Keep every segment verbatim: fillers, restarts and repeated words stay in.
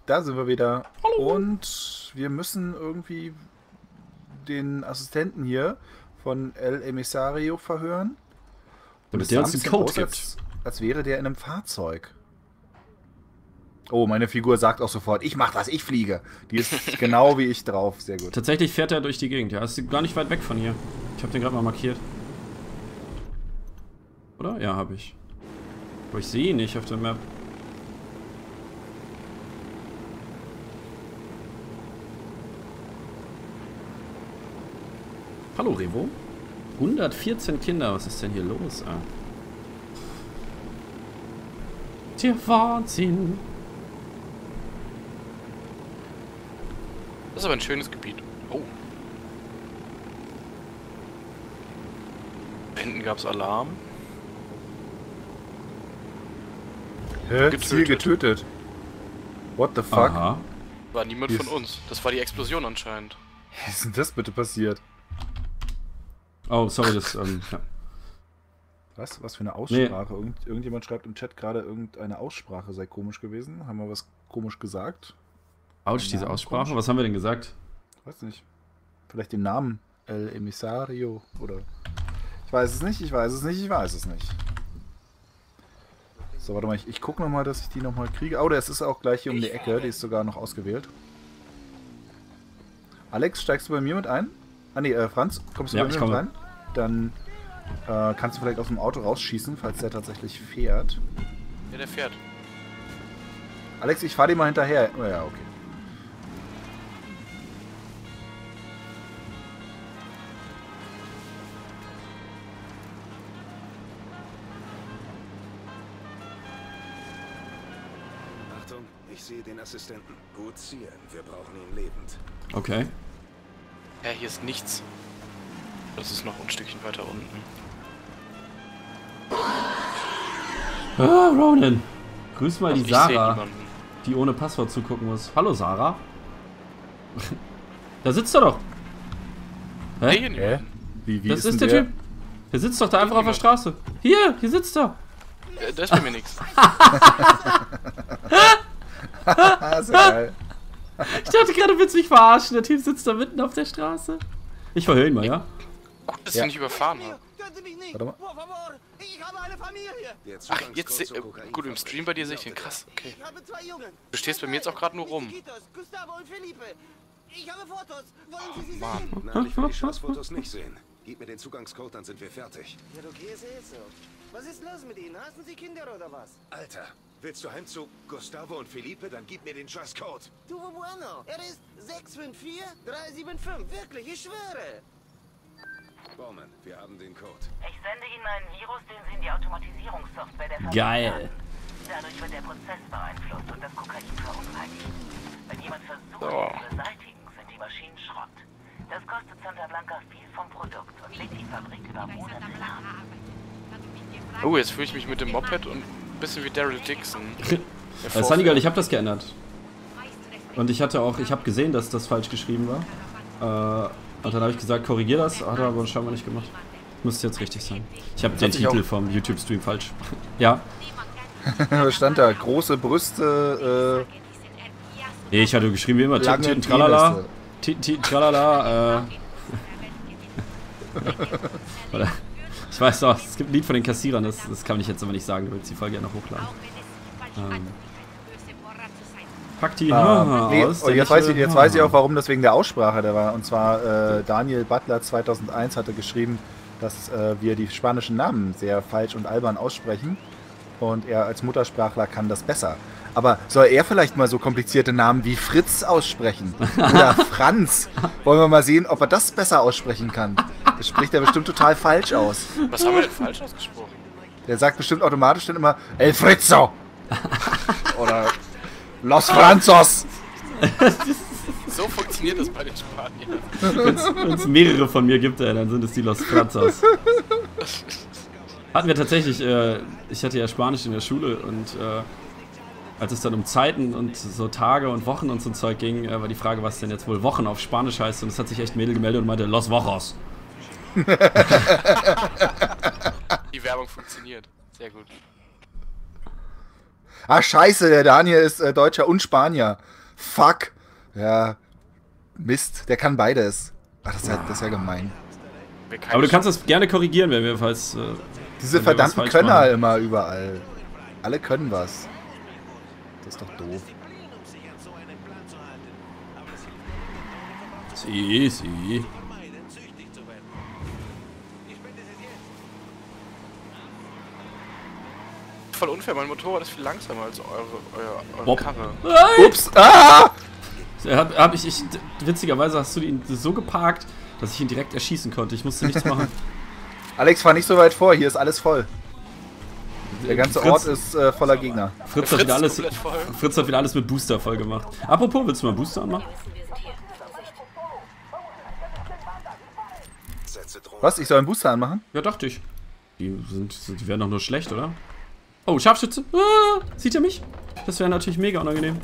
Da sind wir wieder. Hallo. Und wir müssen irgendwie den Assistenten hier von El Emisario verhören. Damit der uns den Code gibt. Als, als wäre der in einem Fahrzeug. Oh, meine Figur sagt auch sofort, ich mach das, ich fliege. Die ist genau wie ich drauf, sehr gut. Tatsächlich fährt er durch die Gegend, ja. Ist gar nicht weit weg von hier. Ich habe den gerade mal markiert. Oder? Ja, habe ich. Aber ich sehe ihn nicht auf der Map. Hallo, Revo. hundertvierzehn Kinder, was ist denn hier los? Ah. Der Wahnsinn. Das ist aber ein schönes Gebiet. Oh. Da hinten gab es Alarm. Hä? Getötet. Ziel getötet. What the fuck? Aha. War niemand Hier von ist- uns. Das war die Explosion anscheinend. Was ist denn das bitte passiert? Oh, sorry, das, ähm, ja. Was? Was für eine Aussprache? Irgend, irgendjemand schreibt im Chat gerade, irgendeine Aussprache sei komisch gewesen. Haben wir was komisch gesagt? Autsch, diese Namen Aussprache. komisch. Was haben wir denn gesagt? Weiß nicht. Vielleicht den Namen El Emisario oder... Ich weiß es nicht, ich weiß es nicht, ich weiß es nicht. So, warte mal, ich, ich gucke nochmal, dass ich die nochmal kriege. Oh, das ist auch gleich hier um die Ecke, die ist sogar noch ausgewählt. Alex, steigst du bei mir mit ein? Ah ne, äh, Franz, kommst du Ja, bei ich mir mit komme. rein? Dann äh, kannst du vielleicht aus dem Auto rausschießen, falls der tatsächlich fährt. Ja, der fährt. Alex, ich fahr dir mal hinterher. Oh ja, okay. Achtung, ich sehe den Assistenten. Gut zielen, wir brauchen ihn lebend. Okay. Ja, hier ist nichts. Das ist noch ein Stückchen weiter unten. Ah, Ronan. Grüß mal Also die ich sehe Sarah, niemanden. die ohne Passwort zugucken muss. Hallo, Sarah. Da sitzt er doch. Nee, Hä? hier Hä? niemanden. Wie, wie Das ist der denn Typ. Der sitzt doch da einfach auf der Straße. Hier, hier sitzt er. Äh, da ist bei mir nichts. Ah, ist ja geil. Ich dachte gerade, du willst mich verarschen. Der Typ sitzt da mitten auf der Straße. Ich verhöre ihn mal, ja? Gut, dass Ja. ich nicht überfahren habe. Warte mal. Der Ach, Zugangscode jetzt zur äh, Kokainfabrik gut, im Stream bei dir sehe ich den. Krass, okay. Ich habe zwei Jungen. Du stehst bei mir jetzt auch gerade nur rum. Gustavo und Felipe. Ich habe Fotos. Wollen Sie sie Mann. sehen? Nein, ich will die Scheißfotos nicht sehen. Gib mir den Zugangscode, dann sind wir fertig. Ja, okay, ist eh so. Was ist los mit Ihnen? Hassen Sie Kinder oder was? Alter, willst du heim zu Gustavo und Felipe? Dann gib mir den Scheißcode. Du bueno. Er ist sechs fünf vier drei sieben fünf. Wirklich, ich schwöre. Bowman, wir haben den Code. Ich sende Ihnen einen Virus, den Sie in die Automatisierungssoftware der Fabrik Geil. laden. Dadurch wird der Prozess beeinflusst und das Kokain verunreinigt. Wenn jemand versucht, Oh. ihn zu beseitigen, sind die Maschinen Schrott. Das kostet Santa Blanca viel vom Produkt und legt die Fabrik über Monate lahm. Oh, jetzt fühle ich mich mit dem Moped und ein bisschen wie Daryl Dixon. Äh, Sunnygirl, ich habe das geändert. Und ich hatte auch, ich habe gesehen, dass das falsch geschrieben war. Äh, und dann habe ich gesagt, korrigier das. Hat er aber scheinbar nicht gemacht. Müsste jetzt richtig sein. Ich habe den sich Titel auch- vom YouTube-Stream falsch. Ja. Was stand da? Große Brüste, äh, Nee, ich hatte geschrieben wie immer. lange Titten, Tralala. Penisse. Titten, Tralala. Äh. Oder, ich weiß doch, es gibt ein Lied von den Kassierern, das, das kann ich jetzt aber nicht sagen, du willst die Folge ja noch hochladen. Ähm. Pack die Ah, nee, aus. und der jetzt, weiß ich, Michel- jetzt weiß ich auch, warum das wegen der Aussprache da war. Und zwar äh, Daniel Butler zweitausendeins hatte geschrieben, dass äh, wir die spanischen Namen sehr falsch und albern aussprechen. Und er als Muttersprachler kann das besser. Aber soll er vielleicht mal so komplizierte Namen wie Fritz aussprechen? Oder Franz? Wollen wir mal sehen, ob er das besser aussprechen kann. Das spricht er bestimmt total falsch aus. Was haben wir denn falsch ausgesprochen? Der sagt bestimmt automatisch dann immer El Fritzo! Oder Los Franzos! So funktioniert das bei den Spaniern. Wenn es mehrere von mir gibt, äh, dann sind es die Los Franzos. Hatten wir tatsächlich, äh, ich hatte ja Spanisch in der Schule und äh, als es dann um Zeiten und so Tage und Wochen und so ein Zeug ging, äh, war die Frage, was denn jetzt wohl Wochen auf Spanisch heißt, und es hat sich echt ein Mädel gemeldet und meinte, Los Wochos. Die Werbung funktioniert. Sehr gut. Ah, scheiße, der Daniel ist äh, Deutscher und Spanier. Fuck. Ja, Mist, der kann beides. Ach, das ist ja, das ist ja gemein. Aber du kannst das gerne korrigieren, wenn wir falls... Äh, Diese wenn wir was verdammten falsch Könner machen. immer überall. Alle können was. Das ist doch doof. Sie, sie. Voll unfair, mein Motorrad ist viel langsamer als eure, eure, eure Bob. Karre. Ups, ah! Hab, hab ich, ich, witzigerweise hast du ihn so geparkt, dass ich ihn direkt erschießen konnte. Ich musste nichts machen. Alex, fahr nicht so weit vor, hier ist alles voll. Der ganze Fritz, Ort ist äh, voller Gegner. Fritz, Fritz hat wieder alles, komplett voll. Fritz hat wieder alles mit Booster voll gemacht. Apropos, willst du mal Booster anmachen? Setze Drohnen. Was, ich soll einen Booster anmachen? Ja, dachte ich. Die, sind, die wären doch nur schlecht, oder? Oh, Scharfschütze. Ah, sieht er mich? Das wäre natürlich mega unangenehm.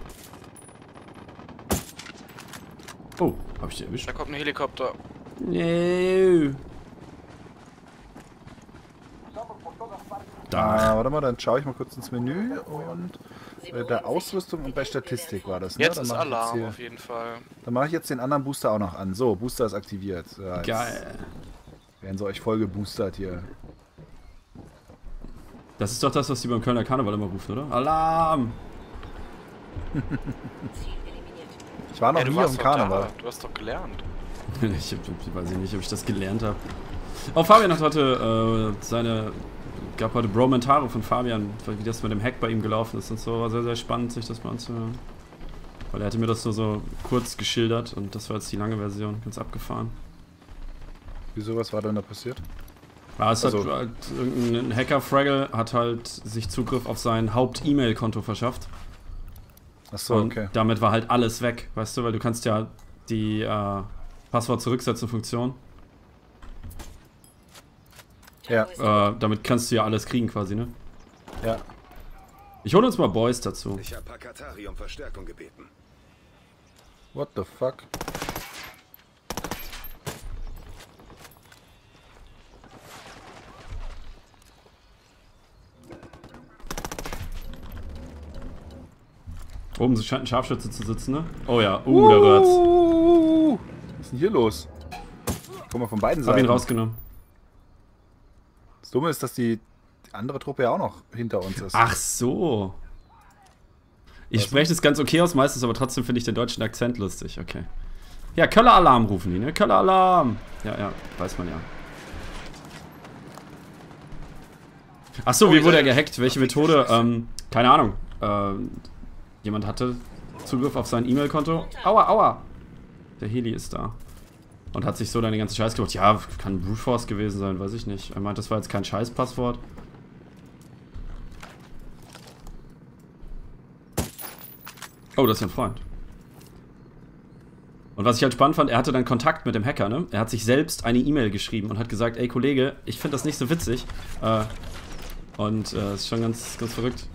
Oh, hab ich den erwischt? Da kommt ein Helikopter. Nee. Da. Ah, warte mal, dann schaue ich mal kurz ins Menü und bei der Ausrüstung und bei Statistik war das, ne? Jetzt Dann ist mach ich jetzt Alarm hier- auf jeden Fall. Dann mache ich jetzt den anderen Booster auch noch an. So, Booster ist aktiviert. Ja, jetzt Geil. werden sie euch voll geboostert hier. Das ist doch das, was die beim Kölner Karneval immer rufen, oder? Alarm! Ich war noch Ey, du nie warst im doch Karneval. da. Du hast doch gelernt. Ich, hab- weiß ich nicht, ob ich das gelernt habe. Oh, Fabian hat heute äh, seine... gab heute Bromentare von Fabian, wie das mit dem Hack bei ihm gelaufen ist und so. War sehr, sehr spannend, sich das mal anzuhören. Weil er hatte mir das nur so kurz geschildert und das war jetzt die lange Version, ganz abgefahren. Wieso, was war denn da passiert? Ja, es Also- hat halt irgendein Hacker-Fraggle hat halt sich Zugriff auf sein Haupt-E-Mail-Konto verschafft. Achso, Und okay. damit war halt alles weg, weißt du, weil du kannst ja die äh, Passwort-Zurücksetzen-Funktion, Ja, äh, damit kannst du ja alles kriegen quasi, ne? ja. Ich hole uns mal Boys dazu. Ich habe Pakatari um Verstärkung gebeten. What the fuck? Oben scheint ein Scharfschütze zu sitzen, ne? Oh ja, uh, da rührt's. Uh, was ist denn hier los? Guck mal von beiden Hab ihn Seiten. rausgenommen. Das Dumme ist, dass die, die andere Truppe ja auch noch hinter uns ist. Ach so. Ich spreche das ganz okay aus meistens, aber trotzdem finde ich den deutschen Akzent lustig, okay. Ja, Köller Alarm rufen die, ne? Köller Alarm! Ja, ja, weiß man ja. Ach so, wie wurde er gehackt? Welche Methode? Ähm, keine Ahnung. Ähm, jemand hatte Zugriff auf sein E-Mail-Konto. Aua, aua! Der Heli ist da. Und hat sich so dann den ganzen Scheiß gemacht. Ja, kann Brute Force gewesen sein, weiß ich nicht. Er meint, das war jetzt kein Scheiß-Passwort. Oh, das ist ja ein Freund. Und was ich halt spannend fand, er hatte dann Kontakt mit dem Hacker, ne? Er hat sich selbst eine E-Mail geschrieben und hat gesagt, ey Kollege, ich finde das nicht so witzig. Äh, und äh, ist schon ganz, ganz verrückt.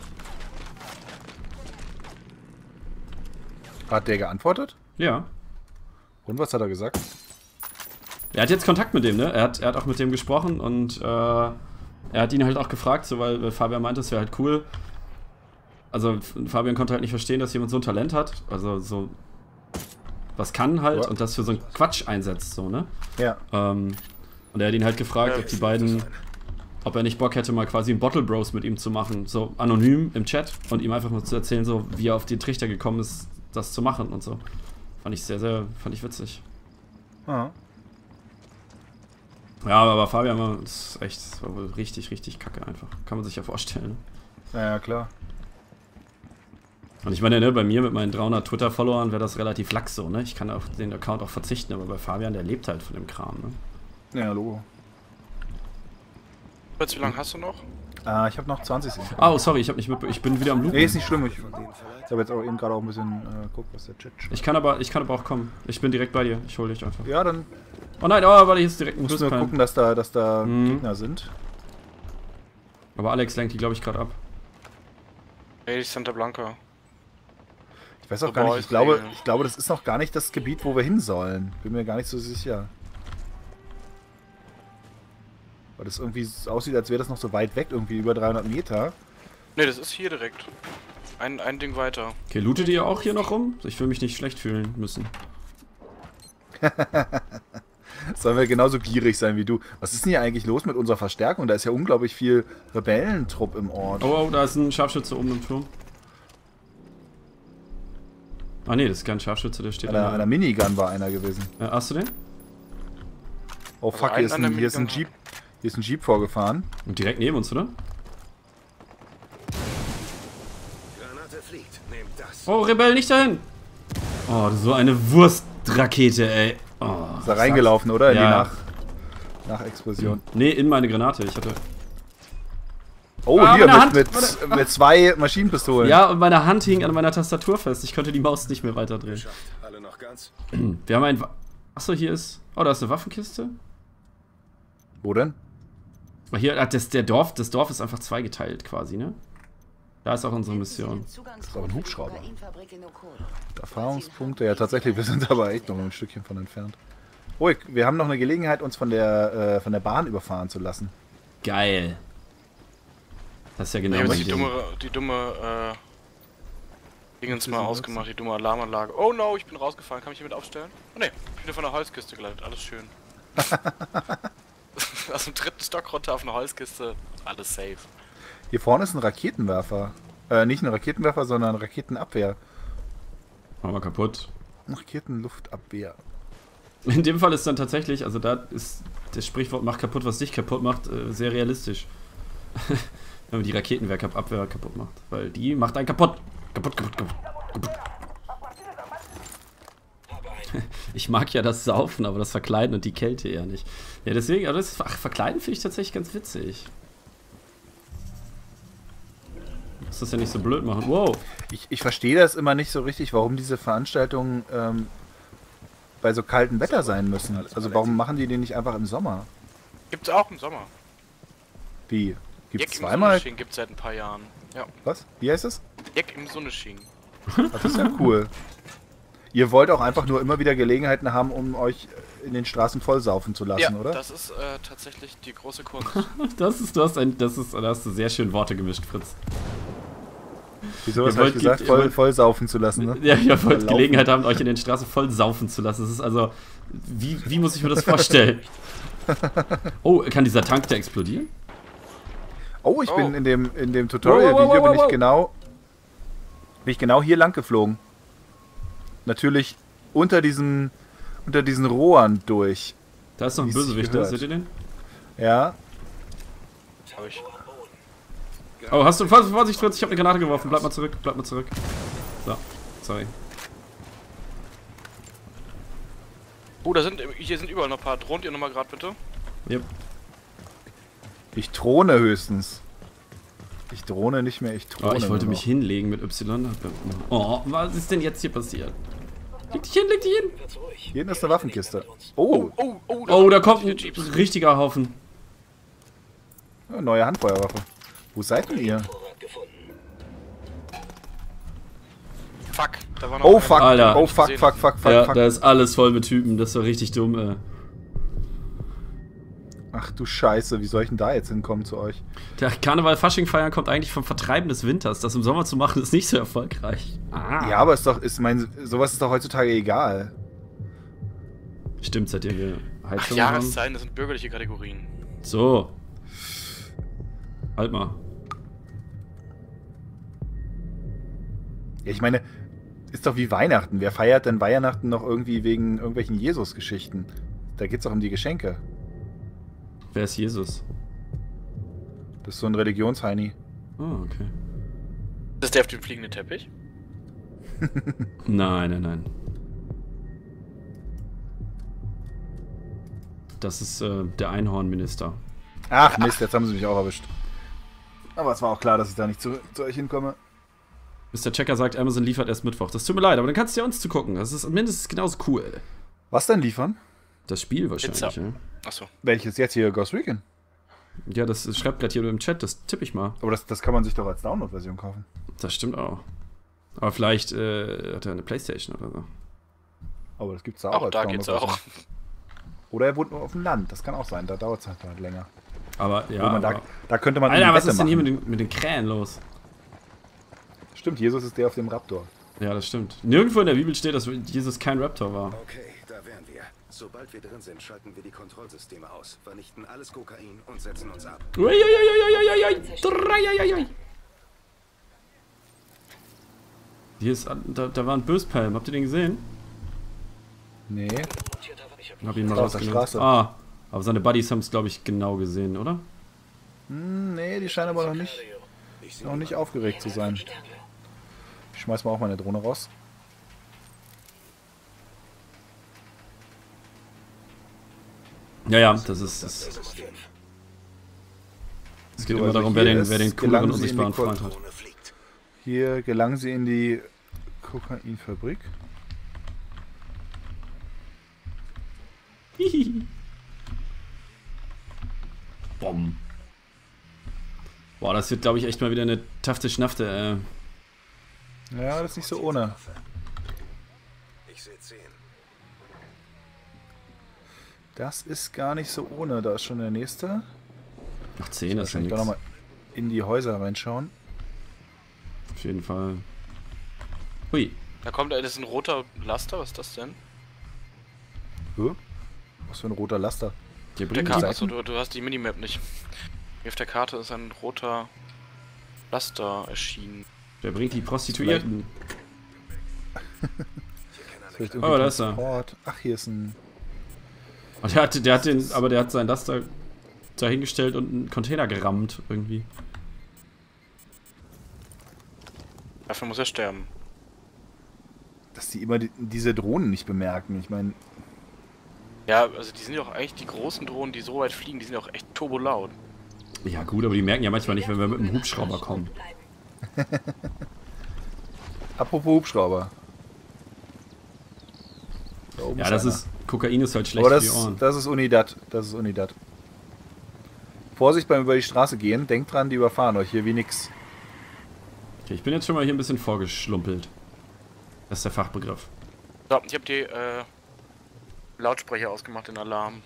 Hat der geantwortet? Ja. Und was hat er gesagt? Er hat jetzt Kontakt mit dem, ne? Er hat, er hat auch mit dem gesprochen und äh, er hat ihn halt auch gefragt, so, weil, weil Fabian meinte, es wäre halt cool. Also Fabian konnte halt nicht verstehen, dass jemand so ein Talent hat. Also so was kann halt Ja. und das für so einen Quatsch einsetzt, so, ne? Ja. Ähm, und er hat ihn halt gefragt, Ja, ob die beiden, ob er nicht Bock hätte, mal quasi einen Bottle Bros mit ihm zu machen, so anonym im Chat und ihm einfach mal zu erzählen, so wie er auf den Trichter gekommen ist, das zu machen und so. Fand ich sehr, sehr, fand ich witzig. Ah. Ja, aber Fabian war das ist echt, das war wohl richtig, richtig kacke einfach. Kann man sich ja vorstellen. Ja, ja, klar. Und ich meine, ne, bei mir mit meinen dreihundert Twitter-Followern wäre das relativ lax so, ne? Ich kann auf den Account auch verzichten, aber bei Fabian, der lebt halt von dem Kram, ne? Ja, Logo. Fritz, wie lange hast du noch? Ah, ich habe noch zwanzig Sekunden. Ah, oh, sorry, ich hab nicht mit, ich bin wieder am Lupen. Nee, ist nicht schlimm. Ich, ich habe jetzt auch eben gerade auch ein bisschen äh, guckt, was der Chat schreibt. Ich kann aber, ich kann aber auch kommen. Ich bin direkt bei dir. Ich hole dich einfach. Ja, dann Oh nein, oh, warte, hier ist direkt ein musst du nur Boost-Plan. gucken, dass da, dass da Mhm. Gegner sind. Aber Alex lenkt die, glaube ich, gerade ab. Ey, Santa Blanca. Ich weiß auch So gar nicht, Boys ich glaube, regeln. ich glaube, das ist noch gar nicht das Gebiet, wo wir hin sollen. Bin mir gar nicht so sicher. Weil das irgendwie aussieht, als wäre das noch so weit weg, irgendwie über dreihundert Meter. Ne, das ist hier direkt. Ein, ein Ding weiter. Okay, lootet ihr auch hier noch rum? Ich will mich nicht schlecht fühlen müssen. Sollen wir genauso gierig sein wie du? Was ist denn hier eigentlich los mit unserer Verstärkung? Da ist ja unglaublich viel Rebellentrupp im Ort. Oh, oh, da ist ein Scharfschütze oben im Turm. Ah ne, das ist kein Scharfschütze, der steht An der, an an der Minigun war einer gewesen. Äh, hast du den? Oh fuck, Also hier ist, einen an ein, der hier, ist ein Minigun Jeep, hier ist ein Jeep vorgefahren. Und direkt neben uns, oder? Granate fliegt. Nehmt das. Oh, Rebell, nicht dahin! Oh, so eine Wurstrakete, ey. Oh, Ist da reingelaufen, oder? In Ja. die Nach Nachexplosion. Nee, in meine Granate. Ich hatte. Oh, Ah, hier meine mit, Hand, mit, mit zwei Maschinenpistolen. Ja, und meine Hand hing an meiner Tastatur fest. Ich konnte die Maus nicht mehr weiterdrehen. Geschafft. Alle noch ganz? Wir haben ein. Wa Achso, hier ist. Oh, da ist eine Waffenkiste. Wo denn? Aber hier, ah, das, der Dorf, das Dorf ist einfach zweigeteilt quasi, ne? Da ist auch unsere Mission. Das ist aber ein Hubschrauber. Erfahrungspunkte, ja tatsächlich, wir sind aber echt noch ein Stückchen von entfernt. Oh, wir haben noch eine Gelegenheit, uns von der, äh, von der Bahn überfahren zu lassen. Geil. Das ist ja genau Ich habe mein die Ding. dumme, die dumme, äh, Dingens mal ausgemacht, die dumme Alarmanlage. Oh no, ich bin rausgefallen. Kann ich hiermit aufstellen? Oh ne, ich bin von der Holzkiste gelandet. Alles schön. Aus dem dritten Stock runter auf eine Holzkiste. Alles safe. Hier vorne ist ein Raketenwerfer. Äh, nicht ein Raketenwerfer, sondern Raketenabwehr. Machen wir kaputt. Raketenluftabwehr. In dem Fall ist dann tatsächlich, also da ist das Sprichwort macht kaputt, was dich kaputt macht, äh, sehr realistisch. Wenn man die Raketenwerkabwehr kaputt macht. Weil die macht einen kaputt. Kaputt, kaputt, kaputt. kaputt. Ich mag ja das Saufen, aber das Verkleiden und die Kälte eher nicht. Ja, deswegen, aber das ach, Verkleiden finde ich tatsächlich ganz witzig. Muss das ja nicht so blöd machen. Wow. Ich, ich verstehe das immer nicht so richtig, warum diese Veranstaltungen ähm, bei so kaltem Wetter sein müssen. Also warum machen die den nicht einfach im Sommer? Gibt's auch im Sommer. Wie? Gibt's Jack im zweimal? Sonneschien gibt's seit ein paar Jahren. Ja. Was? Wie heißt es? Jack im Sonneschien. Das ist ja cool. Ihr wollt auch einfach nur immer wieder Gelegenheiten haben, um euch in den Straßen vollsaufen zu lassen, Ja, oder? das ist äh, tatsächlich die große Kunst. Das ist, du hast ein, das ist, da hast du sehr schön Worte gemischt, Fritz. Wieso, was Ihr hab ich wollt- gesagt? ihr Voll, wollt- voll saufen zu lassen, ne? Ja, ihr wollt Verlaufen. Gelegenheit haben, euch in den Straßen voll saufen zu lassen. Das ist also, wie, wie muss ich mir das vorstellen? Oh, kann dieser Tank da explodieren? Oh, ich Oh. bin in dem, in dem Tutorial-Video Wow, wow, wow, bin ich wow. genau bin ich genau hier lang geflogen. Natürlich unter diesen unter diesen Rohren durch. Da ist noch ein Wie es sich Bösewicht, ne? gehört. Seht ihr den? Ja. Hab ich. Oh, hast du, Vorsicht, Vorsicht, Fritz, ich habe eine Granate geworfen. Bleib mal zurück, bleib mal zurück. So, sorry. Oh, da sind, hier sind überall noch ein paar. Drohnt ihr nochmal gerade bitte? Yep. Ich throne höchstens. Ich drohne nicht mehr, ich throne. Oh, ich wollte nur mich noch. hinlegen mit Y. Oh, was ist denn jetzt hier passiert? Leg dich hin, leg dich hin! Hier hinten ist eine Waffenkiste. Oh, Oh, oh, Oh, da kommt viele ein Jeeps. richtiger Haufen. eine neue Handfeuerwaffe. Wo seid denn ihr? Fuck, da war noch Oh einer. fuck, Alter. oh fuck, fuck, fuck, fuck, Ja, fuck. da ist alles voll mit Typen. Das ist doch richtig dumm, ey. Ach du Scheiße, wie soll ich denn da jetzt hinkommen zu euch? Der Karneval Fasching feiern kommt eigentlich vom Vertreiben des Winters. Das im Sommer zu machen, ist nicht so erfolgreich. Ah. Ja, aber ist doch, ist mein, sowas ist doch heutzutage egal. Stimmt, seitdem wir Ach, Heizung haben. Jahreszeiten, das sind bürgerliche Kategorien. So. Halt mal. Ja, ich meine, ist doch wie Weihnachten. Wer feiert denn Weihnachten noch irgendwie wegen irgendwelchen Jesus-Geschichten? Da geht's doch um die Geschenke. Wer ist Jesus? Das ist so ein Religionsheini. Oh, okay. Das ist der auf dem fliegenden Teppich? Nein, nein, nein. Das ist äh, der Einhornminister. Ach Mist, jetzt haben sie mich auch erwischt. Aber es war auch klar, dass ich da nicht zu, zu euch hinkomme. Mister Checker sagt, Amazon liefert erst Mittwoch. Das tut mir leid, aber dann kannst du ja uns zugucken. Das ist mindestens genauso cool. Was denn liefern? Das Spiel wahrscheinlich, Pizza. ja. Achso. Welches jetzt hier? Ghost Recon? Ja, das ist- schreibt gerade hier im Chat, das tippe ich mal. Aber das, das kann man sich doch als Download-Version kaufen. Das stimmt auch. Aber vielleicht äh, hat er eine Playstation oder so. Aber das gibt's da auch, Auch als da geht's Download-Version. auch. Oder er wohnt nur auf dem Land. Das kann auch sein. Da dauert es halt, halt länger. Aber ja, Wo man aber, da, da könnte man Alter, eine was Wette ist denn hier machen. mit den, mit den Krähen los? Stimmt, Jesus ist der auf dem Raptor. Ja, das stimmt. Nirgendwo in der Bibel steht, dass Jesus kein Raptor war. Okay, da wären wir. Sobald wir drin sind, schalten wir die Kontrollsysteme aus, vernichten alles Kokain und setzen uns ab. Uiuiuiuiuiui. Drei. Hier ist, da, da war ein Böspalm. Habt ihr den gesehen? Nee. Hab ihn mal Auf der rausgenommen. Straße. Ah, aber seine Buddies haben es, glaube ich, genau gesehen, oder? Hm, nee, die scheinen aber noch nicht, noch nicht aufgeregt zu sein. Ich schmeiß mal auch meine Drohne raus. Ja, ja, das ist... Das, es geht So, immer also darum, wer hier den, ist- wer den gelangen cooleren Sie in die unsichtbaren Kon- Freund hat. Hier gelangen sie in die Kokainfabrik. Hihi. Bom. Boah, das wird, glaube ich, echt mal wieder eine tafte Schnafte, äh. Ja, das ist nicht so ohne. Ich sehe zehn. Das ist gar nicht so ohne. Da ist schon der nächste. Ach, zehn, das ist ja Ich kann nichts. nochmal in die Häuser reinschauen. Auf jeden Fall. Hui. Da kommt, das ist ein roter Laster, was ist das denn? Hä? Was für ein roter Laster. Der Der bringt Karte, die, achso, du, du hast die Minimap nicht. Hier auf der Karte ist ein roter Laster erschienen. der bringt die Prostituierten. Vielleicht Oh, da ist er. Transport. Ach, hier ist ein... Und der hat, der hat den, aber der hat sein Laster dahingestellt und einen Container gerammt, irgendwie. Dafür muss er sterben. Dass die immer die, diese Drohnen nicht bemerken. Ich meine, Ja, also die sind ja auch eigentlich die großen Drohnen, die so weit fliegen, die sind ja auch echt turbolaut. Ja gut, aber die merken ja manchmal nicht, wenn wir mit dem Hubschrauber kommen. apropos Hubschrauber. Da oben Ja, ist das einer. ist, Kokain ist halt schlecht Aber für die Ohren. das, das ist Unidad. Das ist Unidad. Vorsicht beim über die Straße gehen. Denkt dran, die überfahren euch hier wie nix. Okay, ich bin jetzt schon mal hier ein bisschen vorgeschlumpelt. Das ist der Fachbegriff. So, ich habe die äh, Lautsprecher ausgemacht, den Alarm.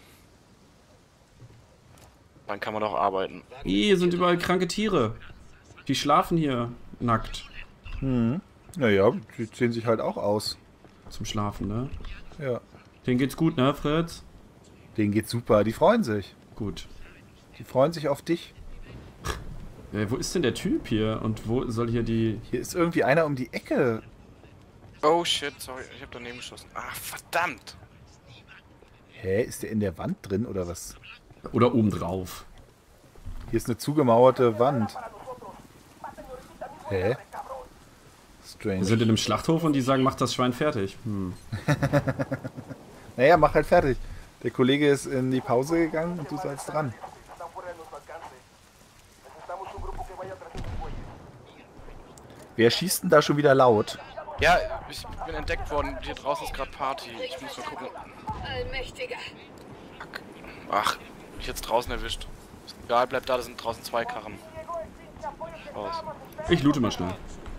Dann kann man doch arbeiten. Hier sind überall kranke Tiere. Die schlafen hier nackt Hm. Naja, die sehen sich halt auch aus. zum Schlafen, ne? Ja. Denen geht's gut, ne, Fritz? Denen geht's super. Die freuen sich. Gut. Die freuen sich auf dich. Äh, wo ist denn der Typ hier? Und wo soll hier die... Hier ist irgendwie einer um die Ecke. Oh shit, sorry, ich habe daneben geschossen. Ah, verdammt! Hä? Ist der in der Wand drin oder was? Oder oben drauf. Hier ist eine zugemauerte Wand. Hä? Strange. Wir sind in einem Schlachthof und die sagen, mach das Schwein fertig. Hm. Naja, mach halt fertig. Der Kollege ist in die Pause gegangen und du sollst dran. Wer schießt denn da schon wieder laut? Ja, ich bin entdeckt worden. Hier draußen ist gerade Party. Ich muss mal gucken. Allmächtiger. Ach, mich jetzt draußen erwischt. Ist egal, bleib da, da sind draußen zwei Karren. Raus. Ich loote mal schnell.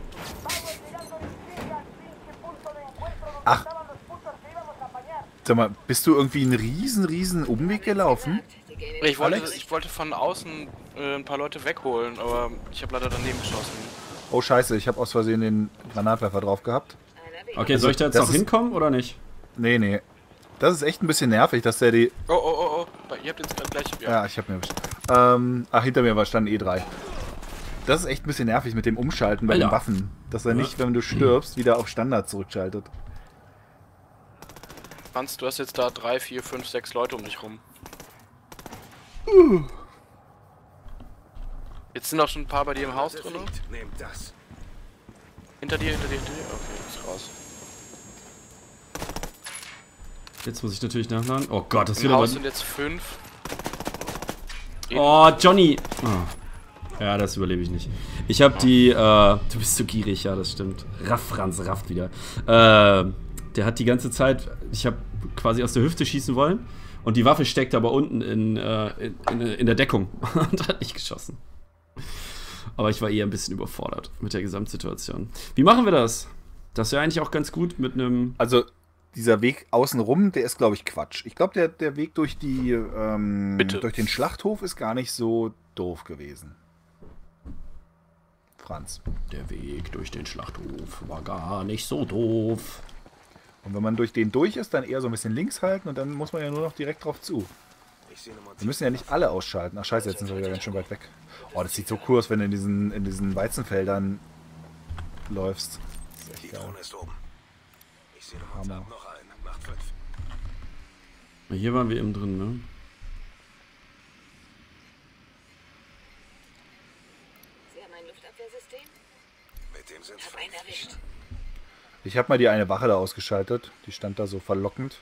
Ach. Sag mal, bist du irgendwie einen riesen, riesen Umweg gelaufen? Ich wollte, Alex? ich wollte von außen äh, ein paar Leute wegholen, aber ich habe leider daneben geschossen. Oh scheiße, ich habe aus Versehen den Granatwerfer drauf gehabt. Okay, soll ich da jetzt das noch ist- hinkommen oder nicht? Nee, nee. Das ist echt ein bisschen nervig, dass der die... Oh, oh, oh, oh. Da- Ihr habt jetzt gleich... Ja. Ja, ich hab mir erwischt. Ähm, ach, hinter mir war stand E drei. Das ist echt ein bisschen nervig mit dem Umschalten bei Alter. den Waffen. Dass er nicht, wenn du stirbst, wieder auf Standard zurückschaltet. Franz, du hast jetzt da drei, vier, fünf, sechs Leute um dich rum. Jetzt sind auch schon ein paar bei dir im Haus drin. Nehmt das. Hinter dir, hinter dir, hinter dir. Okay, ist raus. Jetzt muss ich natürlich nachladen. Oh Gott, das Im wird aber... Haus sind jetzt fünf. Oh, Johnny! Oh. Ja, das überlebe ich nicht. Ich habe die, äh, du bist so gierig, ja, das stimmt. Raff, Franz, rafft wieder. Äh, der hat die ganze Zeit, ich habe quasi aus der Hüfte schießen wollen und die Waffe steckt aber unten in, äh, in, in, in der Deckung und hat nicht geschossen. Aber ich war eher ein bisschen überfordert mit der Gesamtsituation. Wie machen wir das? Das wäre eigentlich auch ganz gut mit einem... Also, dieser Weg außenrum, der ist, glaube ich, Quatsch. Ich glaube, der, der Weg durch die, ähm, Bitte. durch den Schlachthof ist gar nicht so doof gewesen. Franz. Der Weg durch den Schlachthof war gar nicht so doof. Und wenn man durch den durch ist, dann eher so ein bisschen links halten und dann muss man ja nur noch direkt drauf zu. Wir müssen ja nicht alle ausschalten. Ach scheiße, jetzt sind wir wieder ganz schön weit weg. Oh, das sieht so cool aus, wenn du in diesen, in diesen Weizenfeldern läufst. Das ist echt Die geil. Drohne ist oben. Ich sehe noch uns Hammer. ab, noch einen. Macht fünf. Hier waren wir eben drin, ne? Sie haben ein Luftabwehrsystem? Mit dem sind Ich hab einen erwischt. Ich habe mal die eine Wache da ausgeschaltet. Die stand da so verlockend.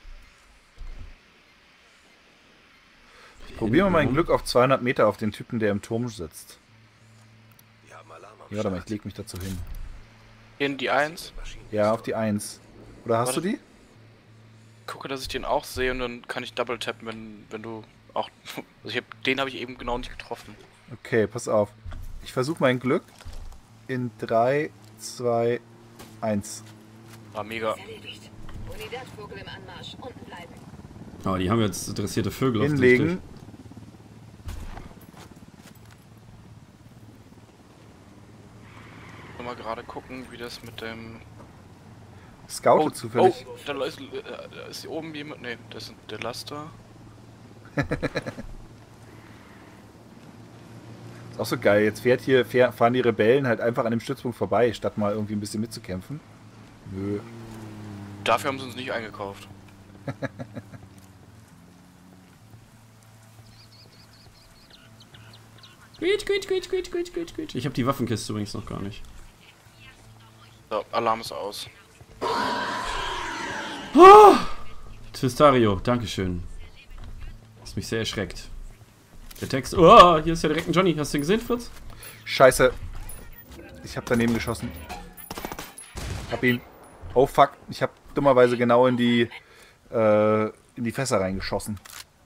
Probieren wir mal ein Glück auf zweihundert Meter auf den Typen, der im Turm sitzt. Wir haben Alarm am Ja, warte mal, Start. ich leg mich dazu hin. In die eins. Ja, auf die eins. Oder hast Warte. du die? Gucke, dass ich den auch sehe und dann kann ich double tappen, wenn, wenn du auch. Also ich hab, den habe ich eben genau nicht getroffen. Okay, pass auf. Ich versuche mein Glück in drei, zwei, eins. War mega. Erledigt. Unidatvogel im Anmarsch. Unten bleiben. Aber die haben jetzt dressierte Vögel Hinlegen. offensichtlich. Mal gerade gucken, wie das mit dem. Scoute Oh, zufällig. oh, da ist, äh, da ist hier oben jemand. Ne, das ist der Laster. Ist auch so geil. Jetzt fährt hier, fähr, fahren die Rebellen halt einfach an dem Stützpunkt vorbei, statt mal irgendwie ein bisschen mitzukämpfen. Nö. Dafür haben sie uns nicht eingekauft. Quietsch, quietsch, quietsch, quietsch, quietsch, quietsch, quietsch. Ich habe die Waffenkiste übrigens noch gar nicht. So, Alarm ist aus. Twistario, dankeschön. Hast mich sehr erschreckt. Der Text. Oh, hier ist ja direkt ein Johnny. Hast du den gesehen, Fritz? Scheiße. Ich habe daneben geschossen. Hab ihn. Oh fuck. Ich habe dummerweise genau in die äh, in die Fässer reingeschossen.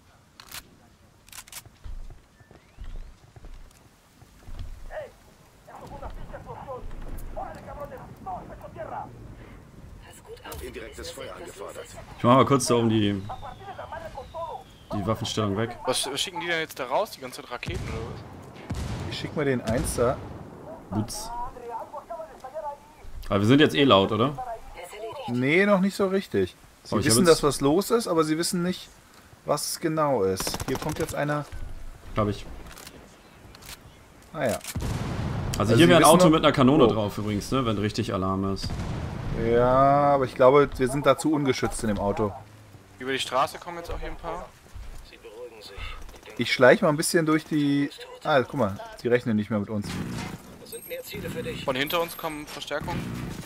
Pass gut auf. Indirektes Feuer angefordert. Ich mach mal kurz da oben die, die Waffenstellung weg. Was, was schicken die denn jetzt da raus? Die ganze Zeit Raketen oder was? Ich schick mal den Einser. Ups. Aber wir sind jetzt eh laut, oder? Er ist erledigt. Nee, noch nicht so richtig. Sie Oh, ich hab wissen, jetzt- dass was los ist, aber sie wissen nicht, was es genau ist. Hier kommt jetzt einer. Glaube ich. Ah ja. Also, Also hier Sie wäre ein wissen Auto noch- mit einer Kanone Oh. drauf übrigens, ne? Wenn richtig Alarm ist. Ja, aber ich glaube, wir sind da zu ungeschützt in dem Auto. Über die Straße kommen jetzt auch hier ein paar. Sie beruhigen sich. Die denken, Ich schleiche mal ein bisschen durch die... Ah, guck mal. Sie rechnen nicht mehr mit uns. das sind mehr Ziele für dich. Von hinter uns kommen Verstärkungen.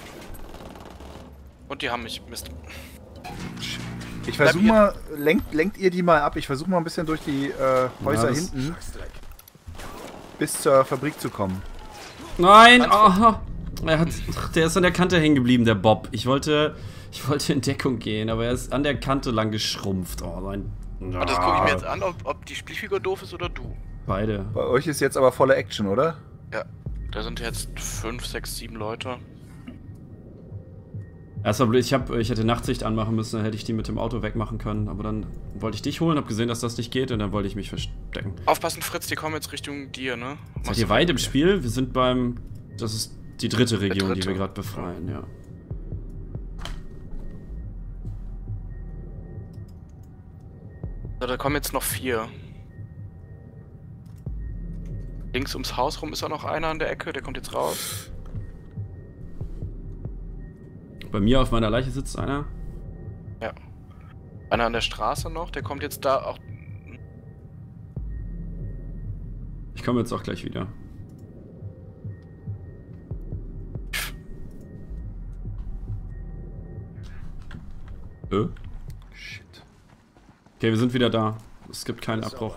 Und die haben mich. Mist. Ich versuche hier. mal... Lenkt, lenkt ihr die mal ab. Ich versuche mal ein bisschen durch die äh, Häuser das- hinten bis zur Fabrik zu kommen. Nein! Aha! Er hat, ach, der ist an der Kante hängen geblieben, der Bob. Ich wollte, ich wollte in Deckung gehen, aber er ist an der Kante lang geschrumpft. Oh nein. Und das gucke ich mir jetzt an, ob, ob die Spielfigur doof ist oder du. Beide. Bei euch ist jetzt aber volle Action, oder? Ja. Da sind jetzt fünf, sechs, sieben Leute. Erstmal blöd, ich, hab, ich hätte Nachtsicht anmachen müssen, dann hätte ich die mit dem Auto wegmachen können. Aber dann wollte ich dich holen, hab gesehen, dass das nicht geht und dann wollte ich mich verstecken. Aufpassen, Fritz, die kommen jetzt Richtung dir, ne? Seid ihr weit im Spiel? Wir sind beim... Das ist die dritte Region, die dritte. wir gerade befreien, ja. So, da kommen jetzt noch vier. Links ums Haus rum ist auch noch einer an der Ecke, der kommt jetzt raus. Bei mir auf meiner Leiche sitzt einer. Ja. Einer an der Straße noch, der kommt jetzt da auch. Ich komme jetzt auch gleich wieder. Äh? Shit. Okay, wir sind wieder da. Es gibt keinen Abbruch.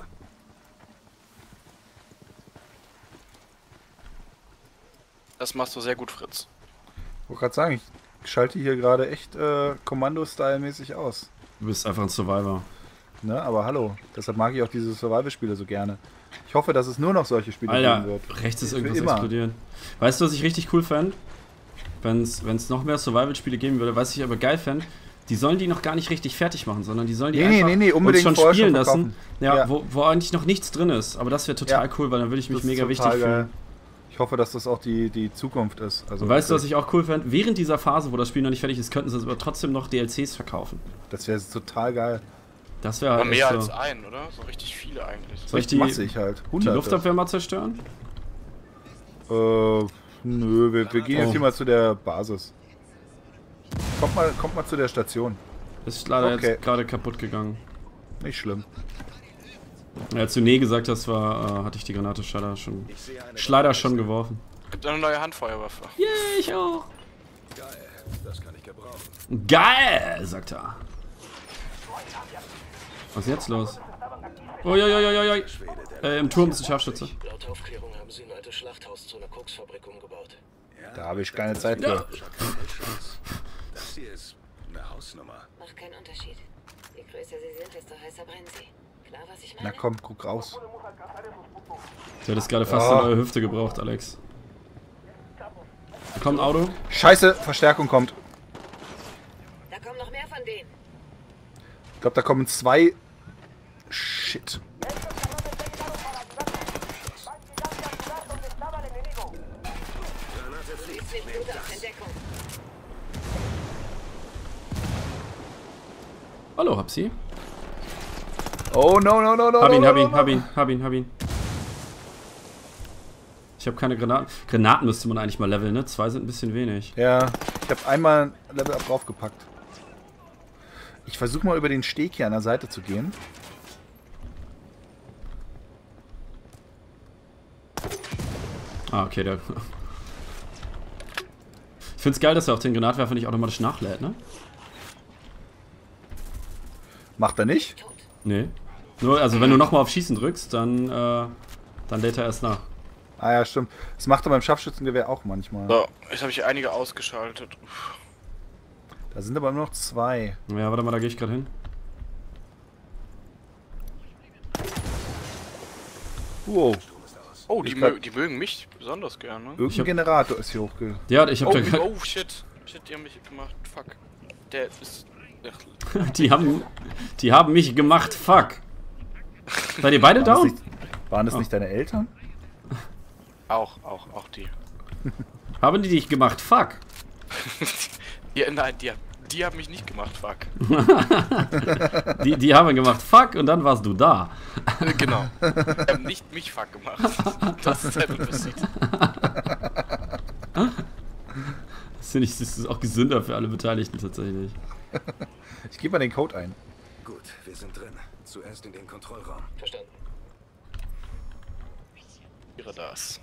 Das machst du sehr gut, Fritz. Ich wollte gerade sagen, ich schalte hier gerade echt äh, Kommando-Style-mäßig aus. Du bist einfach ein Survivor. Ne? Aber hallo, deshalb mag ich auch diese Survival-Spiele so gerne. Ich hoffe, dass es nur noch solche Spiele Alter, geben wird. rechts ist Für irgendwas immer. explodieren. Weißt du, was ich richtig cool fände? Wenn es noch mehr Survival-Spiele geben würde, was ich aber geil fände, die sollen die noch gar nicht richtig fertig machen, sondern die sollen die Nee, nee, einfach nee, nee, uns unbedingt schon vorher spielen schon lassen. verkaufen. Ja, Ja. Wo, wo eigentlich noch nichts drin ist. Aber das wäre total Ja. cool, weil dann würde ich mich Das ist mega total wichtig geil. fühlen. Ich hoffe, dass das auch die, die Zukunft ist. Also, Und weißt du, was ich auch cool fand? Während dieser Phase, wo das Spiel noch nicht fertig ist, könnten sie aber trotzdem noch D L Cs verkaufen. Das wäre total geil. Das wäre Aber halt mehr echt als so. einen, oder? So richtig viele eigentlich. Soll ich Die die, massig halt. die Hunderte. Luftabwehr mal zerstören? Äh, nö, wir, wir gehen Oh. jetzt hier mal zu der Basis. Kommt mal, kommt mal zu der Station. Ist leider Okay. jetzt gerade kaputt gegangen. Nicht schlimm. Ja, als du nee gesagt hast, war, äh, hatte ich die Granate Schleider schon, Ich sehe eine Schleider schon geworfen. Gibt eine neue Handfeuerwaffe. Yeah, ich auch. Geil, das kann ich gebrauchen. Geil, sagt er. Was ist jetzt los? Uiuiuiui. Äh, im Turm ist ein Scharfschütze. Laut Aufklärung haben sie ein altes Schlachthaus zu einer Koksfabrik umgebaut. Da habe ich keine Zeit für. Ja. Das hier ist eine Hausnummer. Macht keinen Unterschied. Je größer sie sind, desto heißer brennen sie. Klar, was ich Na meine? komm, guck raus. Du hättest gerade fast Oh. eine neue Hüfte gebraucht, Alex. Da kommt ein Auto. Scheiße, Verstärkung kommt. Da kommen noch mehr von denen. Ich glaube, da kommen zwei. Shit. Du siehst nicht gut aus Entdeckung. Hallo, hab sie. Oh no, no, no, no. Hab ihn, no, hab no, ihn, no. hab ihn, hab ihn, hab ihn. Ich habe keine Granaten. Granaten müsste man eigentlich mal leveln, ne? Zwei sind ein bisschen wenig. Ja, ich habe einmal ein Level up draufgepackt. Ich versuche mal über den Steg hier an der Seite zu gehen. Ah, okay, der. Ich find's geil, dass er auf den Granatwerfer nicht automatisch nachlädt, ne? Macht er nicht? Nee. Nur, also wenn du nochmal auf Schießen drückst, dann, äh, dann lädt er erst nach. Ah ja, stimmt. Das macht er beim Scharfschützengewehr auch manchmal. So, jetzt habe ich hier einige ausgeschaltet. Uff. Da sind aber nur noch zwei. Ja, warte mal, da gehe ich gerade hin. Wow. Oh, die, Ich mö grad- die mögen mich besonders gern, ne? Irgendein hab- Generator ist hier hochge... Ja, ich hab Oh, da gerade. oh, shit. Shit, die haben mich gemacht. Fuck. Der ist... Ach, Die haben. Die haben mich gemacht, fuck. Seid ihr beide Waren das down? nicht, waren das Oh. nicht deine Eltern? auch, auch, auch die. Haben die dich gemacht, fuck. Ja, nein, die, die haben mich nicht gemacht, fuck. Die, die haben gemacht, fuck, und dann warst du da. Genau. Die haben nicht mich fuck gemacht. Das ist der Unterschied. Das finde ich, das ist auch gesünder für alle Beteiligten tatsächlich. Ich gebe mal den Code ein. Gut, wir sind drin. Zuerst in den Kontrollraum. Verstanden. Wäre das.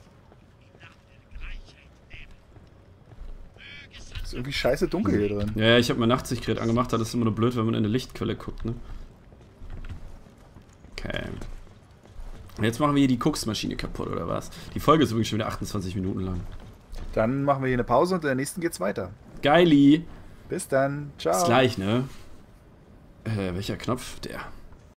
Ist irgendwie scheiße dunkel hier drin. Ja, ja, ich habe mein Nachtsichtgerät angemacht, das ist immer nur blöd, wenn man in eine Lichtquelle guckt, ne? Okay. Und jetzt machen wir hier die Koksmaschine kaputt, oder was? Die Folge ist übrigens schon wieder achtundzwanzig Minuten lang. Dann machen wir hier eine Pause und in der nächsten geht's weiter. Geili! Bis dann. Ciao. Bis gleich, ne? Äh, welcher Knopf? Der.